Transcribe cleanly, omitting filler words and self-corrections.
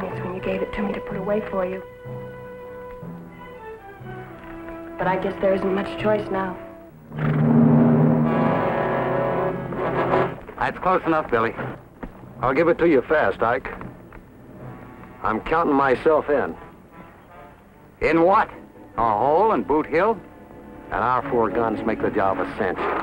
nice when you gave it to me to put away for you. But I guess there isn't much choice now. That's close enough, Billy. I'll give it to you fast, Ike. I'm counting myself in. In what? A hole in Boot Hill? And our 4 guns make the job a cinch.